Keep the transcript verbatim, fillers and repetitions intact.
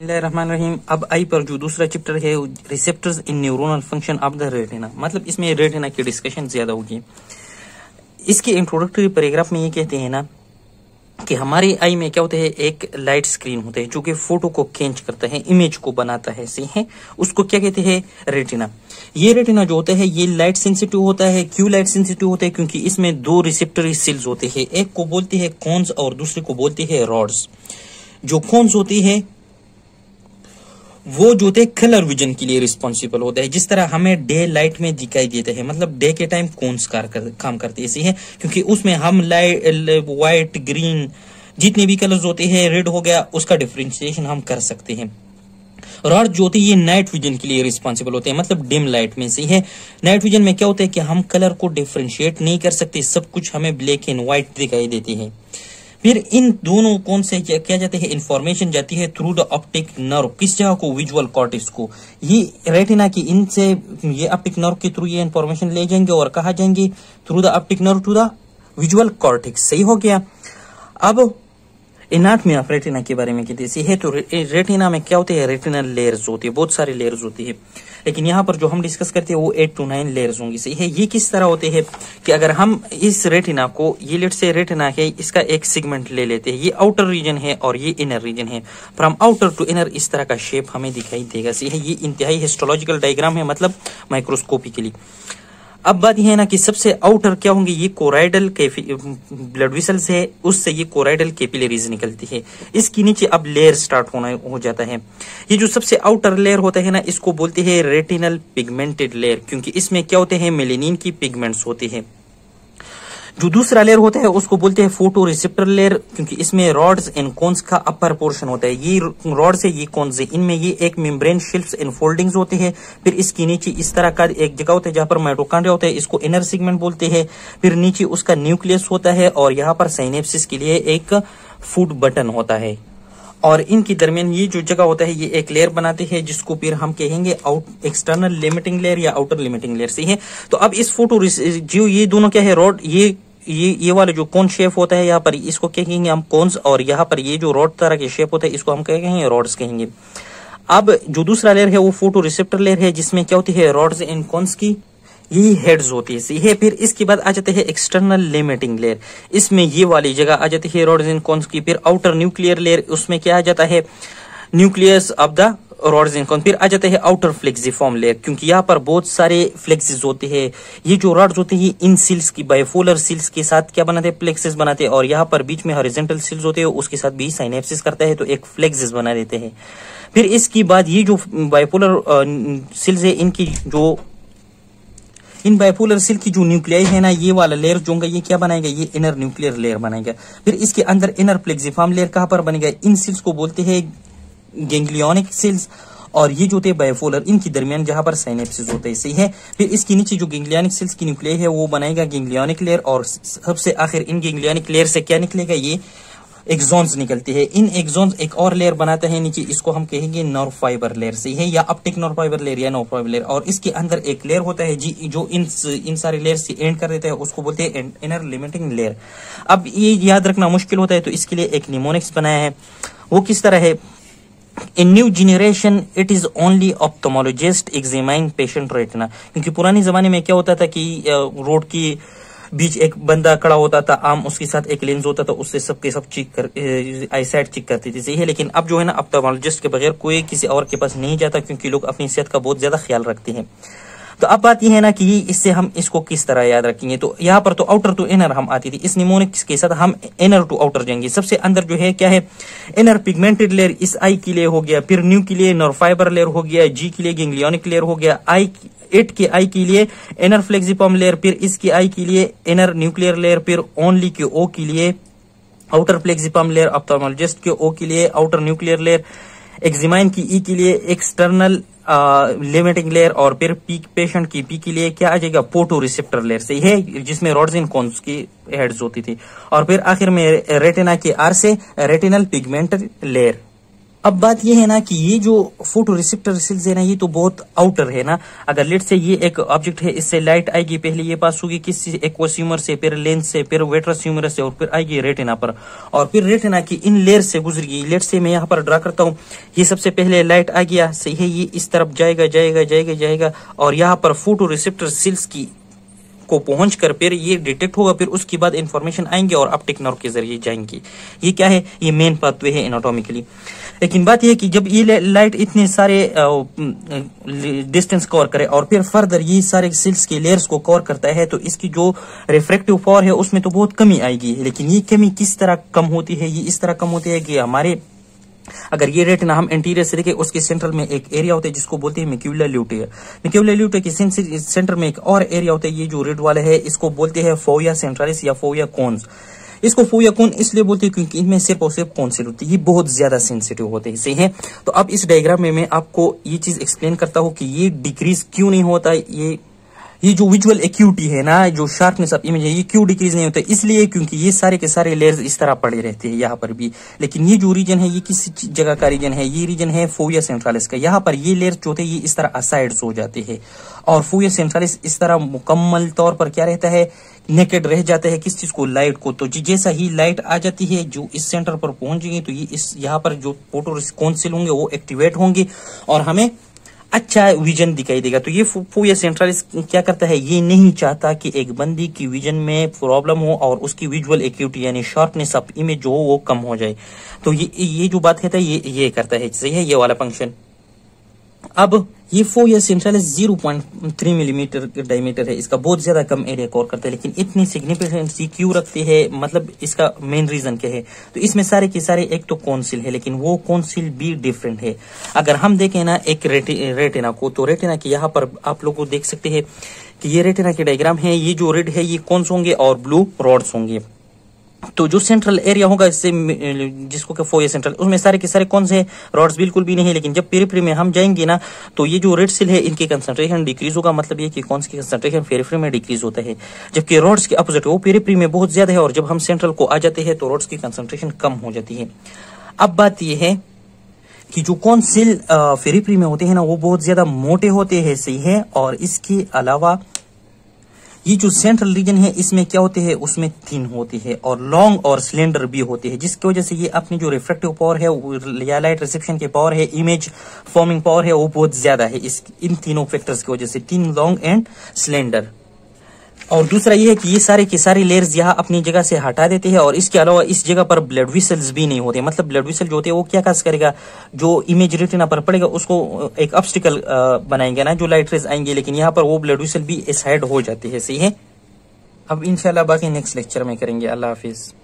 बिस्मिल्लाहिर्रहमानिर्रहीम। अब आई पर जो दूसरा चैप्टर है receptors in neuronal function of the retina, मतलब इसमें रेटिना की डिस्कशन ज्यादा होगी। इसके इंट्रोडक्टरी पैराग्राफ में ये कहते हैं ना कि हमारी आई में क्या होता है, एक लाइट स्क्रीन होता है जो कि फोटो को कैच करता है, इमेज को बनाता है, सही है, उसको क्या कहते हैं, रेटिना। ये रेटिना जो होता है ये लाइट सेंसिटिव होता है। क्यों लाइट सेंसिटिव होता है? क्योंकि इसमें दो रिसेप्टरी सेल्स होते हैं, एक को बोलते हैं कोन्स और दूसरे को बोलते हैं रॉड्स। जो कोन्स होती है वो जो होते कलर विजन के लिए रिस्पॉन्सिबल होता है। जिस तरह हमें डे लाइट में दिखाई देता है, मतलब डे के टाइम कोन्स कार कर, काम करते हैं, है क्योंकि उसमें हम लाइट व्हाइट ग्रीन जितने भी कलर्स होते हैं, रेड हो गया, उसका डिफरेंशिएशन हम कर सकते हैं। रॉड जो होती है ये नाइट विजन के लिए रिस्पॉन्सिबल होते हैं, मतलब डिम लाइट में, सही है। नाइट विजन में क्या होता है कि हम कलर को डिफरेंशिएट नहीं कर सकते, सब कुछ हमें ब्लैक एंड व्हाइट दिखाई देते हैं। फिर इन दोनों कौन से क्या, क्या जाते हैं, इंफॉर्मेशन जाती है थ्रू द ऑप्टिक नर्व, किस जगह को, विजुअल कॉर्टेक्स को। ये रेटिना की इनसे ये ऑप्टिक नर्व के थ्रू ये इंफॉर्मेशन ले जाएंगे और कहा जाएंगे through the optic nerve to the visual cortex, सही हो गया। अब एनाटॉमी ऑफ रेटिना के बारे में कहते हैं तो रेटिना में क्या होते हैं, रेटिनल लेयर्स होती है, बहुत सारी लेयर्स होती है, लेकिन यहाँ पर जो हम डिस्कस करते हैं वो एट टू नाइन लेयर्स होंगी, सही है। ये किस तरह होते हैं कि अगर हम इस रेटिना को, ये लेट से रेटिना है, इसका एक सेगमेंट ले लेते हैं, ये आउटर रीजन है और ये इनर रीजन है, फ्रॉम आउटर टू इनर इस तरह का शेप हमें दिखाई देगा, सही है। ये इंतहाई हिस्टोलॉजिकल डायग्राम है, मतलब माइक्रोस्कोपिकली। अब बात यह है ना कि सबसे आउटर क्या होंगे, ये कोराइडल ब्लड वेसल्स है, उससे ये कोराइडल कैपिलरीज निकलती है। इसके नीचे अब लेयर स्टार्ट होना हो जाता है। ये जो सबसे आउटर लेयर होता है ना, इसको बोलते हैं रेटिनल पिगमेंटेड लेयर, क्योंकि इसमें क्या होते हैं, मेलेनिन की पिगमेंट्स होते हैं। जो दूसरा लेयर होता है उसको बोलते हैं फोटो रिसेप्टर लेयर, क्योंकि इसमें रॉड्स एंड कोन्स का अपर पोर्शन होता है। ये रॉड्स है, ये कोन्स है, इनमें ये एक मेम्ब्रेन शेल्फ्स एंड फोल्डिंग्स होते हैं। फिर इसके नीचे इस तरह का एक जगह होता है जहां पर माइटोकॉन्ड्रिया होता है, इसको इनर सेगमेंट बोलते हैं। फिर नीचे उसका न्यूक्लियस होता है और यहाँ पर साइनेप्सिस के लिए एक फूड बटन होता है, और इनके दरमियान ये जो जगह होता है ये एक लेयर बनाते हैं जिसको फिर हम कहेंगे आउट एक्सटर्नल लिमिटिंग लेयर या आउटर लिमिटिंग लेयर, सही है। तो अब इस फोटो जो ये दोनों क्या है, रॉड, ये ये ये वाला जो कोन शेप होता है यहाँ पर, इसको क्या कहेंगे हम, कोन्स, और यहाँ पर ये जो रॉड तरह के शेप होता है इसको हम क्या कहेंगे, रॉड्स कहेंगे। अब जो दूसरा लेयर है वो फोटो रिसेप्टर लेयर है, जिसमें क्या होती है, रॉड्स एंड कोन्स की ये हेड्स होती है, सही है। फिर इसके बाद आ जाते हैं एक्सटर्नल लिमिटिंग लेयर, इसमें ये वाली जगह आ जाती है रॉड्स एंड कोन्स की। फिर आउटर न्यूक्लियर लेयर, उसमें क्या आ जाता है, nucleus of the rods and cones. फिर आ जाते हैं आउटर फ्लेक्सिफॉर्म लेयर, क्योंकि यहाँ पर बहुत सारे फ्लेक्सिस होते हैं। ये जो रॉड्स होते हैं इन सील्स की बाइपोलर सील्स के साथ क्या बनाते हैं, फ्लेक्सिस बनाते हैं, और यहाँ पर बीच में हॉरिजॉन्टल सील्स होते हैं, उसके साथ भी साइनेप्सिस करता है तो एक फ्लेक्सिस बना देते हैं। फिर इसके बाद ये जो बाइपोलर सील्स है, इनकी जो इन बाइपोलर सेल की जो न्यूक्लियाई है ना, ये वाला लेयर जो होगा ये क्या बनाएगा, ये इनर न्यूक्लियर लेयर बनाएगा। फिर इसके अंदर इनर फ्लेक्सिफॉर्म लेयर कहां पर बनेगा, इन सेल्स को बोलते हैं गैंग्लियोनिक सेल्स, और ये जो होते हैं बाइपोलर, इनके दरमियान जहां पर साइनेप्सिस होता है, सही है। फिर इसके नीचे जो गैंग्लियोनिक सेल्स की न्यूक्लियाई है वो बनाएगा गैंग्लियोनिक लेयर, और सबसे आखिर इन गैंग्लियोनिक लेयर से क्या निकलेगा, ये एक्सॉन्स निकलते हैं। इन एक्सॉन्स एक और लेयर बनाता है नीचे, इसको हम कहेंगे नर्व फाइबर लेयर, सही है, या ऑप्टिक नर्व फाइबर लेयर या नर्व फाइबर लेयर। और इसके अंदर एक लेयर होता है जी जो इन इन सारे लेयर से एंड कर देता है, उसको बोलते हैं इनर लिमिटिंग लेयर। अब ये याद रखना मुश्किल होता है तो इसके लिए एक निमोनिक्स बनाया है, वो किस तरह है, In new generation, it is only ophthalmologist examine patient retina, क्योंकि पुराने जमाने में क्या होता था कि रोड की बीच एक बंदा खड़ा होता था, आम उसके साथ एक लेंस होता था, उससे सबके सब चेक कर आई साइट चेक करती थी, सही है। लेकिन अब जो है ना, ऑप्थेल्मोलॉजिस्ट के बगैर कोई किसी और के पास नहीं जाता, क्योंकि लोग अपनी सेहत का बहुत ज्यादा ख्याल रखते हैं। तो अब बात यह है ना कि इससे हम इसको किस तरह याद रखेंगे। तो यहाँ पर तो आउटर टू इनर हम आती थी, इस निमोनिक्स के साथ हम इनर टू आउटर जाएंगे। सबसे अंदर जो है क्या है, इनर पिगमेंटेड लेयर, इस आई के लिए हो गया। फिर न्यू के लिए नर्व फाइबर लेयर हो गया, जी के लिए गैंग्लियोनिक लेयर हो गया, आई एट के आई के लिए इनर फ्लेक्सिफॉर्म लेयर, फिर इसके आई के लिए इनर न्यूक्लियर लेयर, फिर ओनली के ओ के लिए आउटर फ्लेक्सिफॉर्म लेयर, ऑप्थेल्मोलॉजिस्ट के ओ के लिए आउटर न्यूक्लियर लेयर, एक्जिमाइन की ई के लिए एक्सटर्नल लिमिटिंग लेयर, और फिर पीक पेशेंट की पी के लिए क्या आ जाएगा, फोटो रिसेप्टर लेयर, सही है, जिसमें रॉड्स एंड कोन्स की हेड्स होती थी। और फिर आखिर में रेटिना के आर से रेटिनल पिगमेंट लेयर। अब बात ये है ना कि ये जो फोटो रिसेप्टर सेल्स है ना, ये तो बहुत आउटर है ना। अगर लेट से ये एक ऑब्जेक्ट है, इससे लाइट आएगी, पहले ये पास होगी किसी एक्वस ह्यूमर से, फिर लेंस से, फिर वेट्रस ह्यूमर से, और फिर आएगी रेटिना पर, और फिर रेटिना की इन लेयर से गुजरेगी। लेट से मैं यहाँ पर ड्रा करता हूँ, ये सबसे पहले लाइट आ गया, सही है, ये इस तरफ जाएगा जाएगा जाएगा जाएगा, और यहाँ पर फोटो रिसेप्टर सेल्स की को पहुंचकर फिर ये डिटेक्ट होगा, फिर उसके बाद इंफॉर्मेशन आएंगे और ऑप्टिक नर्व के जरिए जाएंगे। ये क्या है, ये मेन पाथवे है एनाटॉमिकली। लेकिन बात यह है कि जब ये लाइट इतने सारे डिस्टेंस कवर करे और फिर फर्दर ये सारे सेल्स के लेयर्स को कवर करता है, तो इसकी जो रिफ्रैक्टिव पावर है उसमें तो बहुत कमी आएगी। लेकिन ये कमी किस तरह कम होती है, ये इस तरह कम होती है कि हमारे अगर ये रेटिना हम इंटीरियर से देखें, उसके सेंट्रल में एक एरिया होता है जिसको बोलते हैं मैक्यूला ल्यूटेयर। मैक्यूला ल्यूटेयर के सेंटर में एक और एरिया होता है, ये जो रेड वाला है इसको बोलते हैं फोविया सेंट्रालिस या फोविया कोन्स। इसको फोविया कोन इसलिए बोलते हैं क्योंकि इनमें सिर्फ और सिर्फ कौनसिल होती है, ये बहुत ज्यादा सेंसिटिव होते हैं, सही है। तो अब इस डायग्राम में मैं आपको ये चीज एक्सप्लेन करता हूँ कि ये डिक्रीज क्यों नहीं होता। ये ये जो विजुअल एक्यूटी है ना, जो शार्पनेस ऑफ इमेज है, ये क्यों डिक्रीज नहीं होता, इसलिए क्योंकि ये सारे के सारे लेयर्स इस तरह पड़े रहते हैं यहाँ पर भी। लेकिन ये जो रीजन है, ये किस जगह का रीजन है, ये रीजन है फोविया सेंट्रालिस का। यहाँ पर ये लेयर्स जो होते हैं ये इस तरह असाइड्स हो जाते हैं, और फोविया सेंट्रालिस इस तरह मुकम्मल तौर पर क्या रहता है, नेकेड रह जाता है किस चीज को, लाइट को। तो जैसा ही लाइट आ जाती है जो इस सेंटर पर पहुंचेगी, तो ये इस यहाँ पर जो फोटो कौनसिल होंगे वो एक्टिवेट होंगे और हमें अच्छा विजन दिखाई देगा। तो ये फोविया सेंट्रालिस क्या करता है, ये नहीं चाहता कि एक बंदी की विजन में प्रॉब्लम हो और उसकी विजुअल एक्यूटी यानी शार्पनेस ऑफ इमेज जो हो वो कम हो जाए। तो ये ये जो बात है ये ये करता है, सही है, ये वाला फंक्शन। अब ये fovea centralis zero point three millimetre diameter है, इसका बहुत ज्यादा कम एरिया कवर करता है। लेकिन इतनी सिग्निफिकेंस क्यों रखते हैं, मतलब इसका मेन रीजन क्या है, तो इसमें सारे के सारे एक तो कौनसिल है, लेकिन वो कौनसिल भी डिफरेंट है। अगर हम देखें ना एक रेटि, रेटिना को, तो रेटिना के यहाँ पर आप लोग को देख सकते हैं कि ये रेटिना के डायग्राम है, ये जो रेड है ये कौन से होंगे और ब्लू रॉड्स होंगे। तो जो सेंट्रल एरिया होगा इससे जिसको क्या फोविया सेंट्रल, उसमें सारे के सारे कौन से रॉड्स बिल्कुल भी नहीं है। लेकिन जब पेरिफेरी में हम जाएंगे ना, तो ये जो रेड सेल है इनकी कंसंट्रेशन डिक्रीज होगा, मतलब ये कि कौन सी कंसंट्रेशन पेरिफेरी में डिक्रीज होता है, जबकि रॉड्स के अपोजिट वो पेरिफेरी में बहुत ज्यादा है, और जब हम सेंट्रल को आ जाते हैं तो रॉड्स की कंसंट्रेशन कम हो जाती है। अब बात यह है कि जो कौन सेल पेरिफेरी में होते हैं ना वो बहुत ज्यादा मोटे होते हैं, सही है। और इसके अलावा ये जो सेंट्रल रीजन है इसमें क्या होते हैं, उसमें थिन होती है और लॉन्ग और स्लेंडर भी होते हैं, जिसकी वजह से ये अपनी जो रिफ्रैक्टिव पावर है या लाइट रिसेप्शन की पावर है, इमेज फॉर्मिंग पावर है, वो बहुत ज्यादा है इस इन तीनों फैक्टर्स की वजह से, थिन, लॉन्ग एंड स्लेंडर। और दूसरा ये है कि ये सारे के सारे लेयर्स यहाँ अपनी जगह से हटा देते हैं, और इसके अलावा इस जगह पर ब्लड वेसल्स भी नहीं होते। मतलब ब्लड वेसल जो होते हैं वो क्या काज करेगा, जो इमेज रेटिना पर पड़ेगा उसको एक ऑब्स्टिकल बनाएंगे ना, जो लाइट रेज आएंगे, लेकिन यहाँ पर वो ब्लड वेसल भी साइड हो जाती है, सही है। अब इंशाल्लाह बाकी नेक्स्ट लेक्चर में करेंगे। अल्लाह हाफिज।